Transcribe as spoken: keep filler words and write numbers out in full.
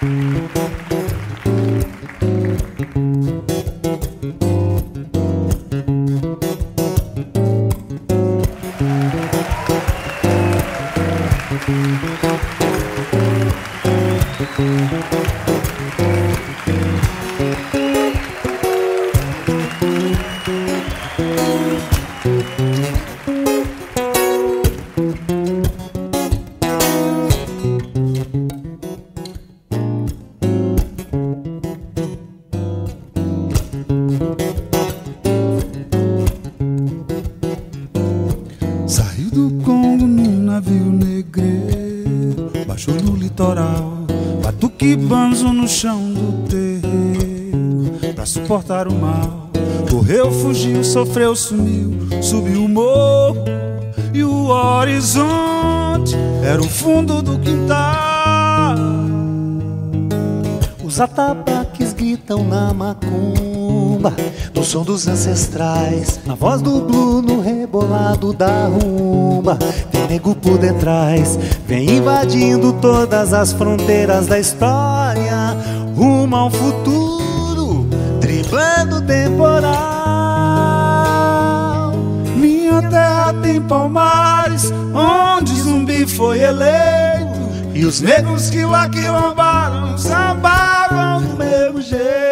Saiu do Congo num navio negreiro, baixou no litoral, batuque banzo no chão do terreiro, pra suportar o mal. Correu, fugiu, sofreu, sumiu, subiu o morro e o horizonte era o fundo do quintal. Os atabaques gritam na macumba, no som dos ancestrais, na voz do blu, no rebolado da rumba. Tem nego por detrás, vem invadindo todas as fronteiras da história, rumo ao futuro, driblando o temporal. Minha terra tem palmares, onde Zumbi foi eleito, e os negros que lá quilombaram sambavam do mesmo jeito.